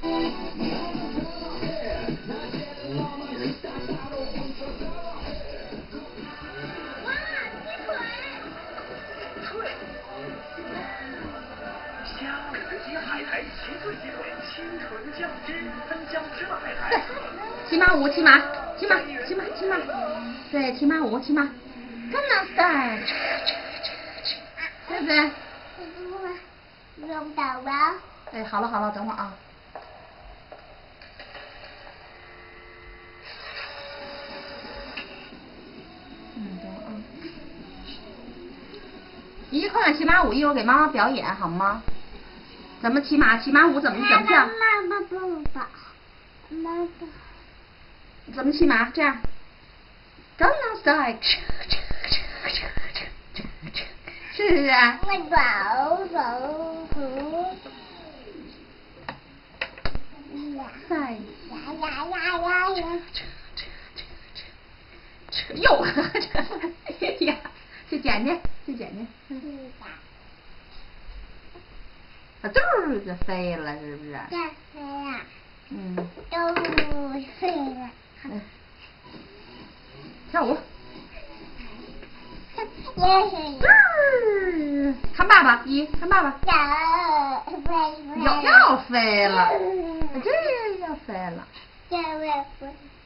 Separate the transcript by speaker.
Speaker 1: 骑马舞，骑马，对，骑马舞，骑马，干哪style，对不对？
Speaker 2: 用到吧。
Speaker 1: 哎，好了，等会儿啊。等会儿啊。一块儿骑马舞，一会儿给妈妈表演好吗？怎么骑马？骑马舞怎么跳？
Speaker 2: 妈妈不吧，妈妈。
Speaker 1: 怎么骑马？这样。干哪 style，是不是啊？
Speaker 2: 我走。
Speaker 1: 哎。
Speaker 2: 呀。
Speaker 1: 又呀，去捡去。它就是就飞了，是不是？
Speaker 2: 飞了。都飞了。
Speaker 1: 跳舞。
Speaker 2: 也是。
Speaker 1: 看爸爸，看爸爸。
Speaker 2: 飞
Speaker 1: 又飞了，这又飞了。